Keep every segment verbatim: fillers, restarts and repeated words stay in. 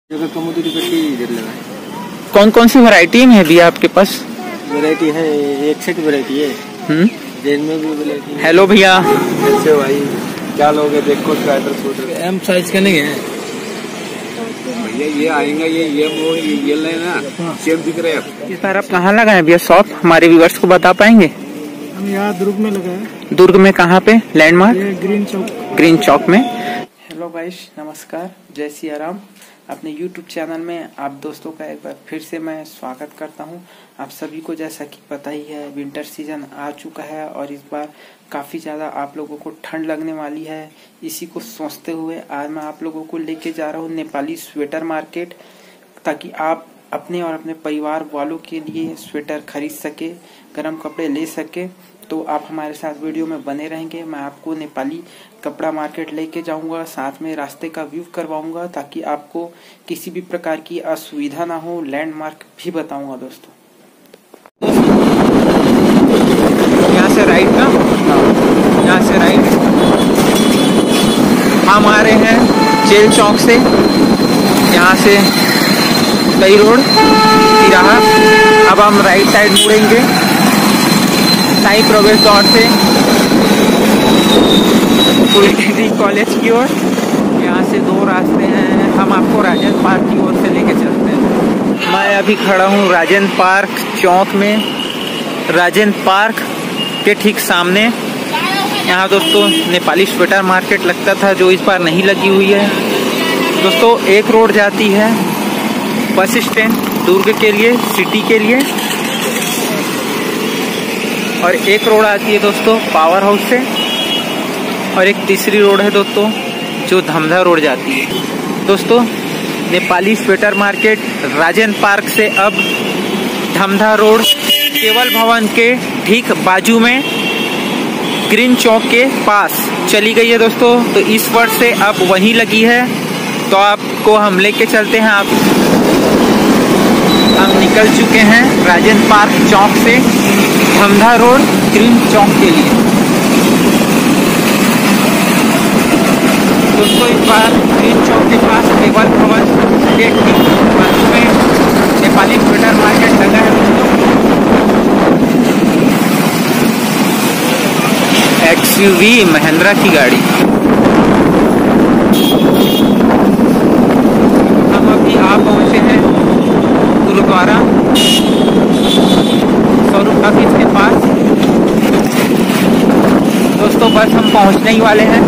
जगह कमोडिटी पट्टी इधर लगा है। कौन कौन सी वैरायटी में है भैया आपके पास? वैरायटी है इकसठ वैरायटी है। हम्म जेन में भी वैरायटी है। हेलो भैया, कैसे भाई, क्या लोगे? देखो स्वेटर सूटर एम साइज का नहीं है भैया, ये आएगा ये ये वो ये ये लेना सेम दिख रहे हैं। इस बार आप कहाँ लगाए भैया शॉप? हमारे व्यूअर्स को बता पाएंगे? हम यहाँ दुर्ग में लगाए। दुर्ग में कहाँ पे? लैंडमार्क ग्रीन चौक। ग्रीन चौक में। हेलो गाइस, नमस्कार, जय सिया राम। अपने यूट्यूब चैनल में आप दोस्तों का एक बार फिर से मैं स्वागत करता हूं। आप सभी को जैसा कि पता ही है, विंटर सीजन आ चुका है और इस बार काफ़ी ज़्यादा आप लोगों को ठंड लगने वाली है। इसी को सोचते हुए आज मैं आप लोगों को लेके जा रहा हूं नेपाली स्वेटर मार्केट, ताकि आप अपने और अपने परिवार वालों के लिए स्वेटर खरीद सके, गर्म कपड़े ले सके। तो आप हमारे साथ वीडियो में बने रहेंगे। मैं आपको नेपाली कपड़ा मार्केट लेके जाऊंगा, साथ में रास्ते का व्यू करवाऊंगा, ताकि आपको किसी भी प्रकार की असुविधा ना हो। लैंडमार्क भी बताऊंगा दोस्तों। यहाँ से राइट ना, यहाँ से राइट हम आ रहे हैं जेल चौक से। यहाँ से कई रोड तिराहा। अब हम राइट साइड मुड़ेंगे साई प्रवेश द्वार से पॉलिटेक्निक कॉलेज की ओर। यहाँ से दो रास्ते हैं, हम आपको राजेंद्र पार्क की ओर से लेके चलते हैं। मैं अभी खड़ा हूँ राजेंद्र पार्क चौक में। राजेंद्र पार्क के ठीक सामने यहाँ दोस्तों नेपाली स्वेटर मार्केट लगता था, जो इस बार नहीं लगी हुई है दोस्तों। एक रोड जाती है बस स्टैंड दुर्ग के लिए, सिटी के लिए, और एक रोड आती है दोस्तों पावर हाउस से, और एक तीसरी रोड है दोस्तों जो धमधा रोड जाती है। दोस्तों Nepali sweater market Rajendra park से अब धमधा रोड केवल भवन के ठीक बाजू में ग्रीन चौक के पास चली गई है दोस्तों। तो इस वर्ष से अब वहीं लगी है, तो आपको हम लेके चलते हैं। आप हम निकल चुके हैं राजेंद्र पार्क चौक से धमधा रोड ग्रीन चौक के लिए। दोस्तों इस बार ग्रीन चौक के पास केवल भवन के ठीक बाजू में नेपाली स्वेटर मार्केट लगा है दोस्तों। एक्सयूवी महिंद्रा की गाड़ी। हम अभी आ पहुंचे हैं गुरुद्वारा स्वरूप ऑफिस के पास दोस्तों। बस हम पहुंचने ही वाले हैं।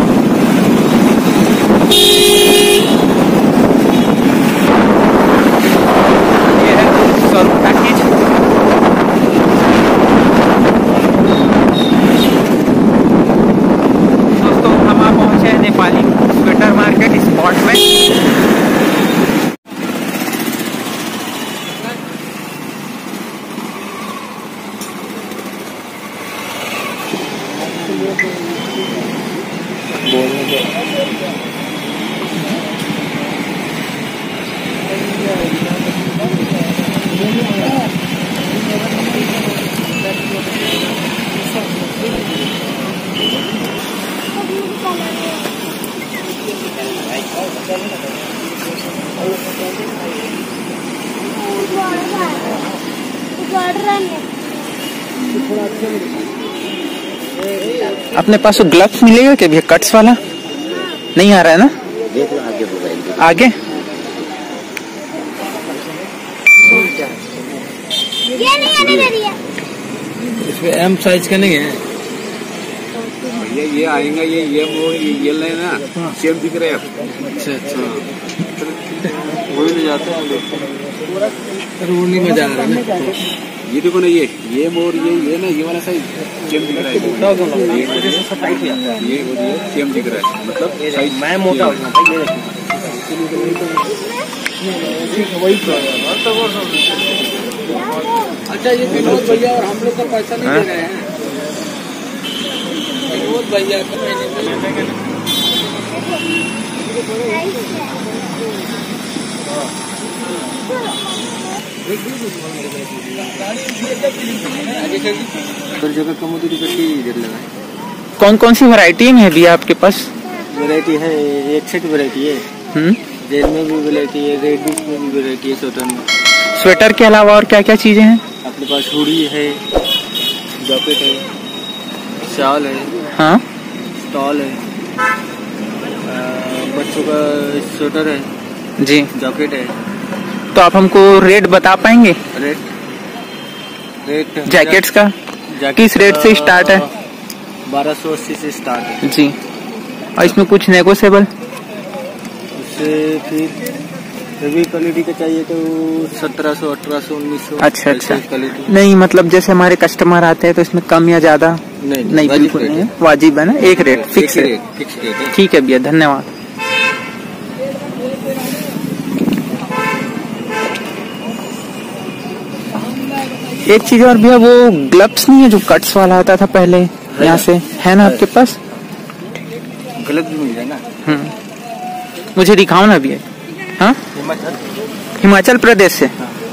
ये है स्वरूप ऑफिस। दोस्तों हम आ पहुंचे हैं नेपाली स्वेटर मार्केट स्पॉट में। अपने पास ग्लव्स मिलेगा क्या भैया? कट्स वाला नहीं आ रहा है ना? देख लो आगे होगा। आगे ये नहीं आने दे रही है। इसमें एम साइज का नहीं है भैया, ये आएगा ये ये वो ये ये लेना सेम दिख रहे हैं। अच्छा अच्छा, वही ले जाते हैं। अरे वो नहीं मजा आ रहा ना। ये देखो ना, ये ये मोर ये ये ना ये वाला साइज सेम दिख रहा है। मोटा हो गया, ये वजह से सब टाइट हो जाता है। ये और ये सेम दिख रहा है, मतलब साइज मैं मोटा हो गया भाई, ये देखो वही तो। अच्छा ये विनोद भैया और हम लोग का पैसा नहीं दे रहे हैं। विनोद भैया का महीने में हर जगह कमोडिटी पट्टी इधर लगा है। कौन कौन सी वैरायटी में है भैया आपके पास? वैरायटी है इकसठ वैरायटी है। हम्म जेल में भी वैरायटी है, रेडीज में भी वैरायटी है स्वेटर में। स्वेटर के अलावा और क्या क्या चीजें हैं? अपने पास हुडी है, जैकेट है, शाल है, हाँ, स्टॉल है, आ, बच्चों का स्वेटर है जी। जैकेट है। तो आप हमको रेट बता पाएंगे रेट रेट जैकेट्स का? जैकेट किस रेट से स्टार्ट है? बारह सौ अस्सी से स्टार्ट है जी। और इसमें कुछ नेगोशिएबल? उससे फिर हेवी क्वालिटी का चाहिए तो सत्रह सौ, अठारह सौ, उन्नीस सौ। अच्छा अच्छा। क्वालिटी नहीं मतलब जैसे हमारे कस्टमर आते हैं तो इसमें कम या ज्यादा? नहीं नहीं, बिल्कुल नहीं है, वाजिब है ना, एक rate fix rate. Fix rate है। ठीक है भैया, धन्यवाद। एक चीज और भैया, वो ग्लव्स नहीं है जो कट्स वाला आता था पहले, यहाँ से है ना आपके पास? गलत भी मिल जाए ना। हम्म, मुझे दिखाओ ना भैया। हाँ, हिमाचल हिमाचल प्रदेश से।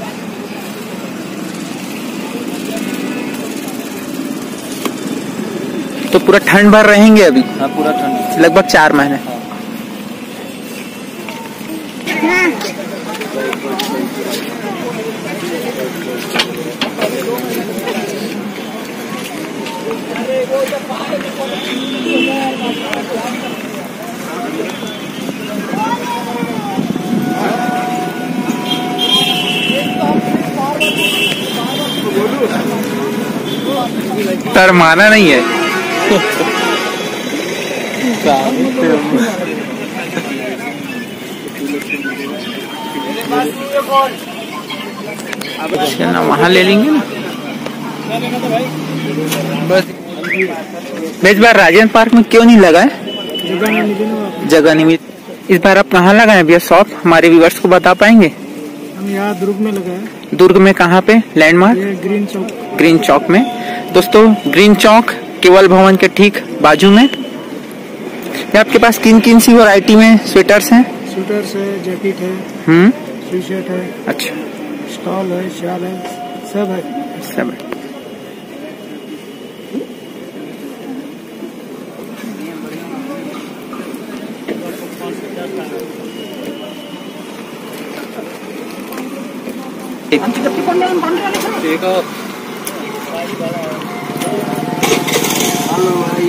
तो पूरा ठंड भर रहेंगे अभी? हाँ, पूरा ठंड। लगभग चार महीने। शर्माना नहीं है। ना वहाँ ले लेंगे ना बस। इस बार राजेंद्र पार्क में क्यों नहीं लगा है? जगह नहीं मिली। इस बार आप कहाँ लगाए भैया शॉप? हमारे व्यूअर्स को बता पाएंगे? हम यहाँ दुर्ग में लगाए। दुर्ग में कहाँ पे? लैंडमार्क ग्रीन चौक। ग्रीन चौक में। दोस्तों, ग्रीन चौक केवल भवन के ठीक बाजू में। आपके पास किन किन सी वैरायटी में स्वेटर्स हैं? स्वेटर्स है, जैकेट है, हम्म, टी शर्ट है, अच्छा, स्टॉल है, शाल है, सब है। सब है। देखो, हेलो भाई।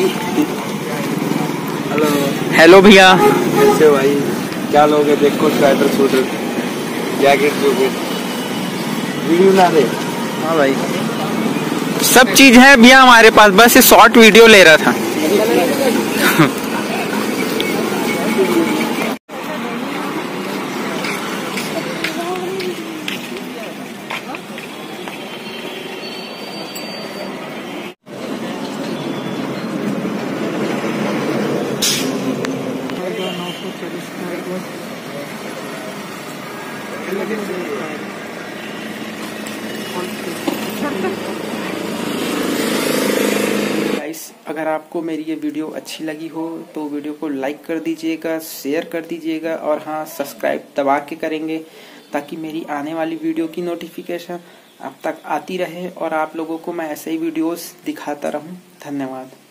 हेलो हेलो भैया। कैसे भाई, क्या लोगे? देखो sweater, sweater, jacket, jacket, video ना दे। हाँ भाई, सब चीज है भैया हमारे पास, बस ये शॉर्ट वीडियो ले रहा था। गाइस, अगर आपको मेरी ये वीडियो अच्छी लगी हो तो वीडियो को लाइक कर दीजिएगा, शेयर कर दीजिएगा और हाँ, सब्सक्राइब दबा के करेंगे ताकि मेरी आने वाली वीडियो की नोटिफिकेशन आप तक आती रहे और आप लोगों को मैं ऐसे ही वीडियोस दिखाता रहूं। धन्यवाद।